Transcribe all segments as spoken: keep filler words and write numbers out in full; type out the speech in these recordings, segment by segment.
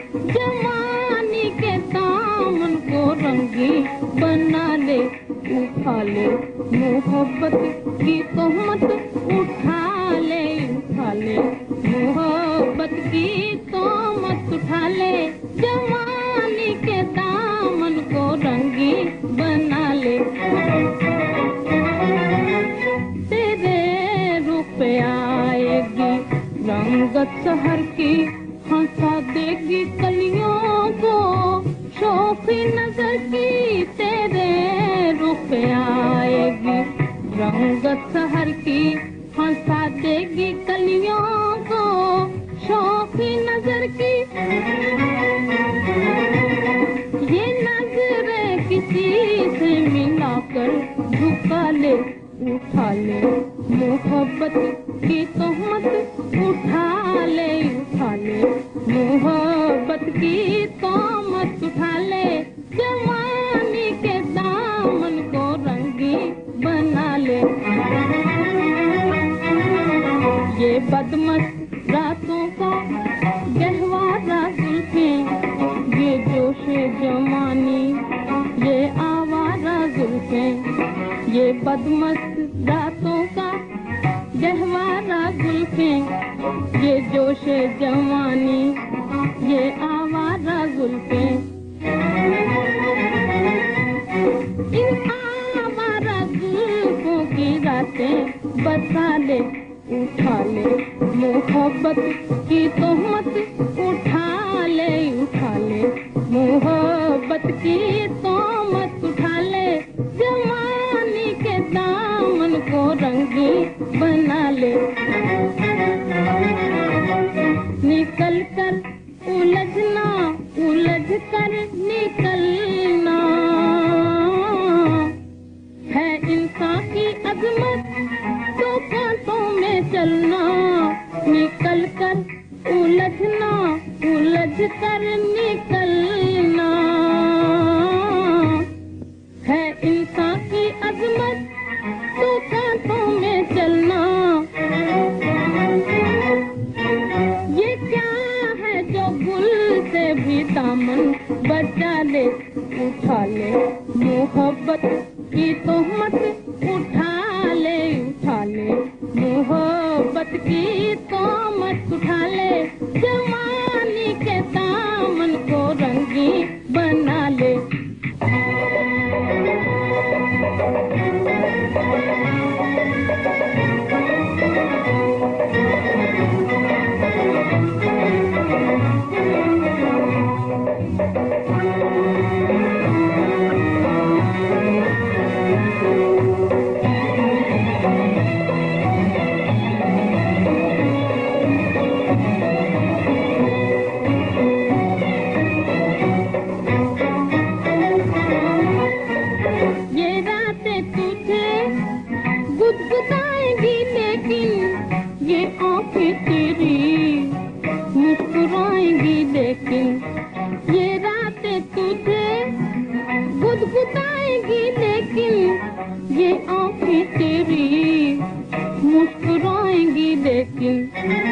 जवानी के दामन को रंगी बना ले, उठा ले मोहब्बत की तोहमत, उठा ले उठा ले मोहब्बत की तोहमत, उठा ले जवानी के दामन को रंगी बना ले। तेरे रूप पे आएगी रंगत शहर की, हंसा देगी कलियों को शौकी नजर की। तेरे रूप पे आएगी रंगत शहर की, हंसा देगी कलियों को शौकी नजर की। ये नजरें किसी से मिलाकर झुका ले, उठा ले मोहब्बत की तोहमत, उठा ले उठा ले मोहब्बत की तोहमत, उठा ले जवानी के दामन को रंगी बना ले। ये बदमस्त रातों का गहवारा जुल्फें, ये जोश जवानी ये आवारा जुल्फें, ये बदमस्त रातों का गहवारा जुल्फें, ये जोश जवानी ये आवारा जुल्फें। इन आवारा जुल्फों की रातें बसा ले, उठा ले मोहब्बत की तोहमत, उठा ले उठा ले मोहब्बत की तोहमत, उठा ले जवानी के दामन को रंगी बना ले। निकल कर उलझना, उलझ कर निकलना है इंसान की अजमत, तो कांटों में चलना। निकल कर उलझना, उलझ कर निकलना है इंसान की अजमत, तो कांटों में चलना। ये क्या है जो गुल से भी दामन बचा ले, उठा ले मोहब्बत की तोहमत, उठा ले उठा ले मोहब्बत की तोहमत, उठा ले जवानी के दामन को रंगी बना ले। गुदगुदाएंगी लेकिन ये आंखें तेरी मुस्कुराएंगी, लेकिन ये रातें तुझे गुदगुदाएंगी, लेकिन ये आंखें तेरी मुस्कुराएंगी, लेकिन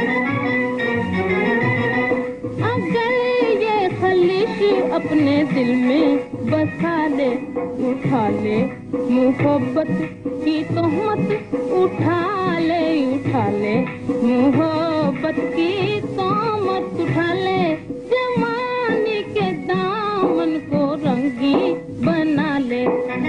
अगर ये खलिश अपने दिल में बसा ले, उठा ले मोहब्बत की तोहमत, उठा ले उठा ले मोहब्बत की तोहमत, उठा ले जवानी के दामन को रंगी बना ले।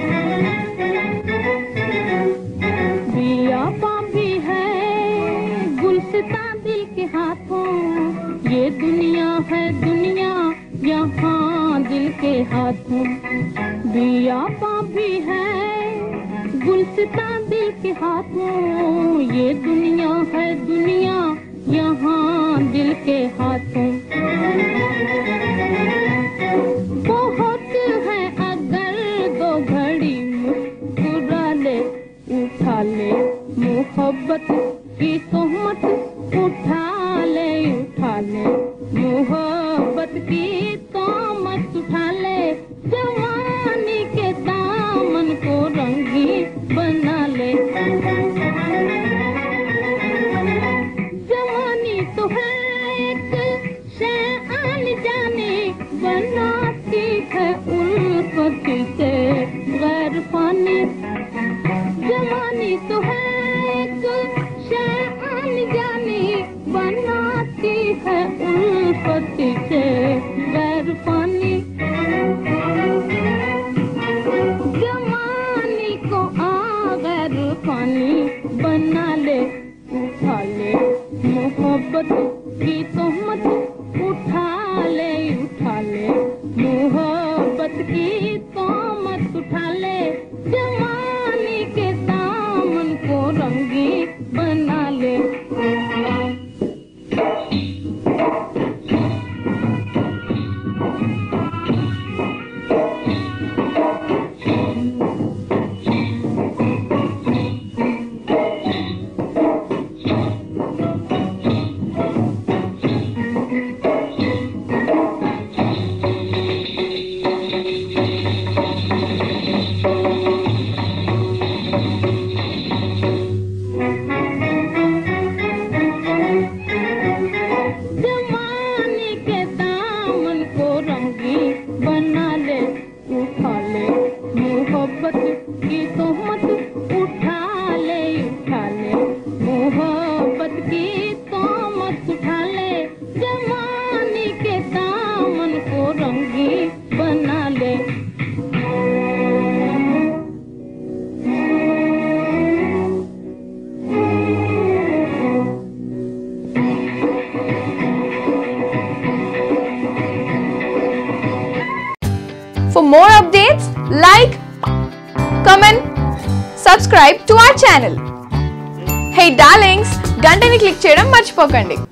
बिया भी है गुलसिता दिल के हाथों, ये दुनिया है दुनिया यहाँ दिल के हाथों। बिया भी है गुलसिता दिल के हाथों, ये दुनिया है दुनिया यहाँ दिल के हाथों। बहुत है अगर दो घड़ी मुस्कुरा ले, उठा ले मोहब्बत की तोहमत, उठा ले उठा ले मोहब्बत की तोहमत, उठा ले जवानी के दामन को रंगी बना ले। जवानी तो है एक शैआन जाने बनाती है उल्फत से गैर फानी। जवानी तो है एक शैआन जानी, बनाती है उल्फत से गैर फानी। जवानी को आ गैर फानी बना ले, उठा ले मोहब्बत की तोहमत, उठा ले उठा ले मोहब्बत की तोहमत, उठा ले जवानी के दामन को रंगी बना ले। For more updates, like, comment, subscribe to our channel. Hey darlings, గంటని click చేయడం మర్చిపోకండి.